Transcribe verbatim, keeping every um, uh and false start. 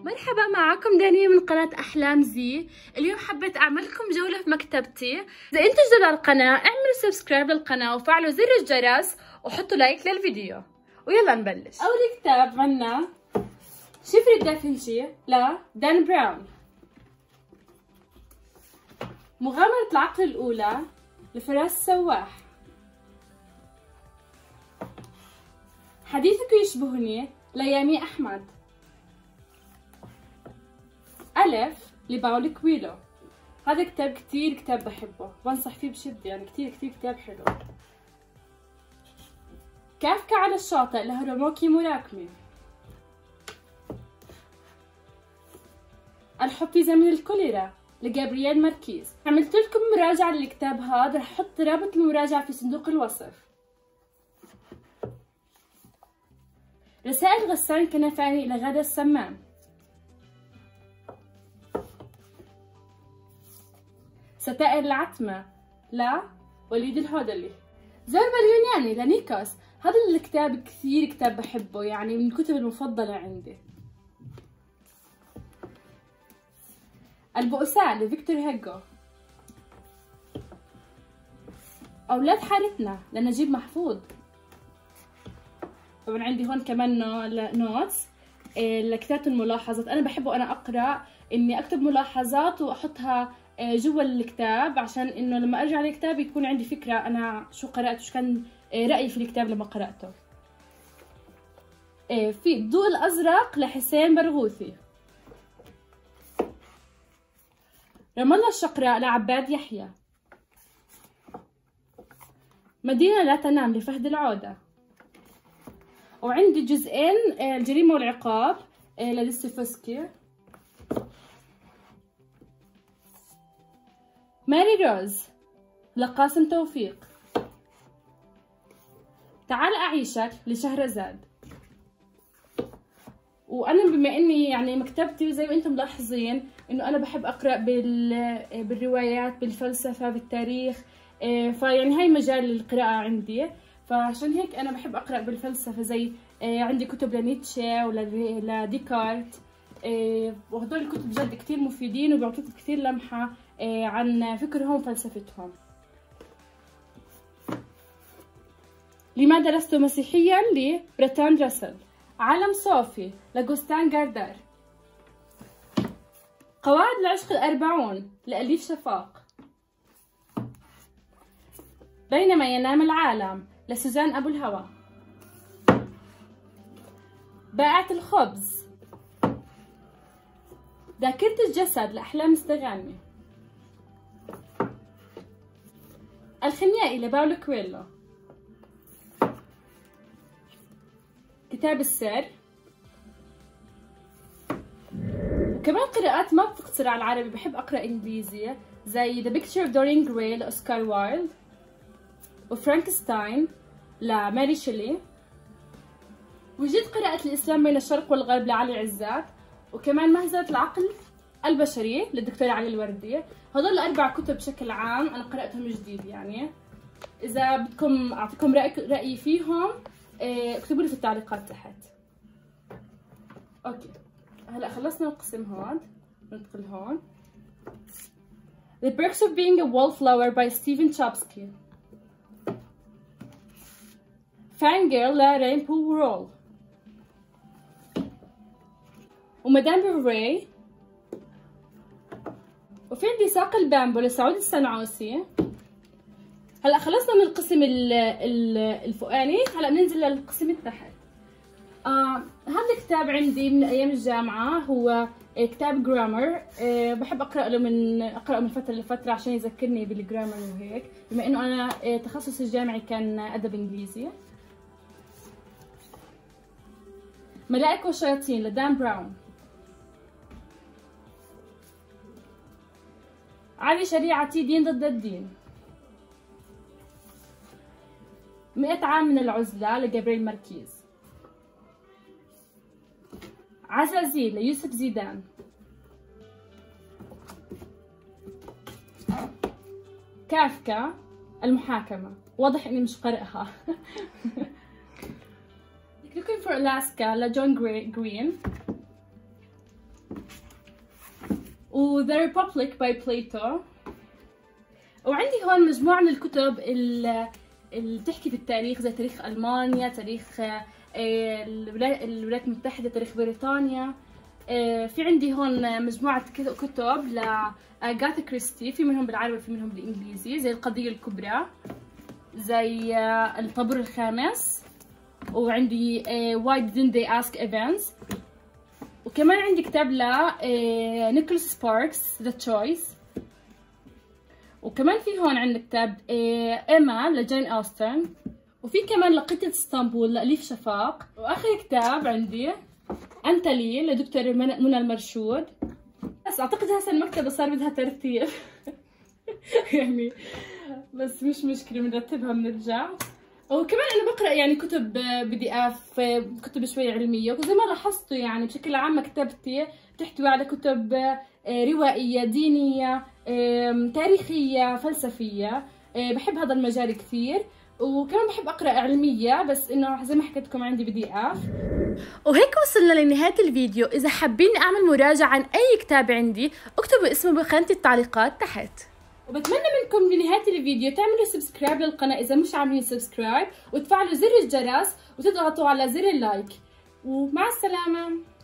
مرحبا، معكم دانية من قناة أحلام زي. اليوم حبيت أعمل لكم جولة في مكتبتي. إذا أنتوا جداد على القناة اعملوا سبسكرايب للقناة وفعلوا زر الجرس وحطوا لايك للفيديو، ويلا نبلش. أول كتاب عنا شفرة دافنشي لدان براون، مغامرة العقل الأولى لفراس سواح، حديثك يشبهني ليامي أحمد، ألف لباولو كويلو. هذا كتاب كتير كتاب بحبه، بنصح فيه بشدة، يعني كتير كتير كتاب حلو. كافكا على الشاطئ لهاروكي موراكمي، الحب في زمن الكوليرا لجابرييل ماركيز. عملت لكم مراجعة للكتاب هذا، رح احط رابط المراجعة في صندوق الوصف. رسائل غسان كنفاني إلى غادة السمان، ستائر العتمة لا وليد الهودلي، زربة اليوناني لنيكوس. هذا الكتاب كثير كتاب بحبه، يعني من الكتب المفضلة عندي. البؤساء لفيكتور هيجو، أولاد حارتنا لنجيب محفوظ. طبعا عندي هون كمان نوتس لكتابة الملاحظات. أنا بحبه أنا أقرأ إني أكتب ملاحظات وأحطها جوا الكتاب، عشان إنه لما أرجع للكتاب يكون عندي فكرة أنا شو قرأت وشو كان رأيي في الكتاب لما قرأته. في الضوء الأزرق لحسين برغوثي، رام الله الشقراء لعباد يحيى، مدينة لا تنام لفهد العودة. وعندي جزئين الجريمة والعقاب لدوستويفسكي. ماري روز لقاسم توفيق، تعال أعيشك لشهرزاد. وأنا بما إني يعني مكتبتي زي ما أنتم ملاحظين إنه أنا بحب أقرأ بال بالروايات، بالفلسفة، بالتاريخ، فيعني هاي مجال القراءة عندي، فعشان هيك أنا بحب أقرأ بالفلسفة. زي عندي كتب لنيتشه ولديكارت، وهدول الكتب جد كتير مفيدين وبيعطوك كتير لمحة عن فكرهم وفلسفتهم. لماذا لست مسيحيا لبرتراند راسل، عالم صوفي لغوستان غاردار، قواعد العشق الأربعون لأليف شفاق، بينما ينام العالم لسوزان أبو الهوى، بائعة الخبز، ذاكرة الجسد لأحلام استغاني، الخيميائي لباولو كويلو، كتاب السر. وكمان قراءات ما بتقتصر على العربي، بحب أقرأ إنجليزي زي The Picture of Dorian Gray لأوسكار وايلد، وفرانكستاين لماري شيلي، وجد قراءة الإسلام بين الشرق والغرب لعلي عزات، وكمان مهزلة العقل البشري للدكتور علي الوردي. هذول الأربع كتب بشكل عام أنا قرأتهم جديد، يعني إذا بدكم أعطيكم رأيي فيهم اكتبوا لي في التعليقات تحت. أوكي، هلا خلصنا القسم هون، ندخل هون. The Perks of Being a Wallflower by Stephen Chbosky، Fangirl لرينبو رول، ومدام بوفري. وفي عندي ساق البامبو لسعود السنعوسي. هلا خلصنا من القسم الفوقاني، هلا بننزل للقسم التحت. آه هذا الكتاب عندي من ايام الجامعه، هو كتاب جرامر. آه بحب اقرا له من اقرا من فتره لفتره عشان يذكرني بالجرامر وهيك، بما انه انا آه تخصصي الجامعي كان ادب انجليزي. ملائكة والشياطين لدان براون، علي شريعتي دين ضد الدين، مئة عام من العزلة لجابرييل ماركيز، عزازيل ليوسف زيدان، كافكا المحاكمة. واضح اني مش قارئها. Looking for Alaska لجون جرين، و The Republic by Plato. وعندي هون مجموعة من الكتب اللي بتحكي في التاريخ، زي تاريخ ألمانيا، تاريخ الولايات المتحدة، تاريخ بريطانيا. في عندي هون مجموعة كتب لأغاثا كريستي، في منهم بالعربي وفي منهم بالإنجليزي، زي القضية الكبرى، زي الطابور الخامس، وعندي Why Didn't They Ask Evans. وكمان عندي كتاب ل نيكولاس سباركس The Choice. وكمان في هون عندنا كتاب إيما لجين أوستن. وفي كمان لقطة اسطنبول لأليف شفاق. وآخر كتاب عندي أنت لي لدكتور منى المرشود. بس أعتقد هسه المكتبة صار بدها ترتيب يعني، بس مش مشكلة بنرتبها بنرجع. وكمان أنا بقرأ يعني كتب بي دي إف، كتب شوي علمية، وزي ما لاحظتوا يعني بشكل عام مكتبتي بتحتوي على كتب روائية، دينية، تاريخية، فلسفية. بحب هذا المجال كثير، وكمان بحب أقرأ علمية، بس إنه زي ما حكيت لكم عندي بي دي إف. وهيك وصلنا لنهاية الفيديو. إذا حابين أعمل مراجعة عن أي كتاب عندي اكتبوا اسمه بخانة التعليقات تحت. وبتمنى منكم بنهاية الفيديو تعملوا سبسكرايب للقناة إذا مش عاملين سبسكرايب، وتفعلوا زر الجرس وتضغطوا على زر اللايك. ومع السلامة.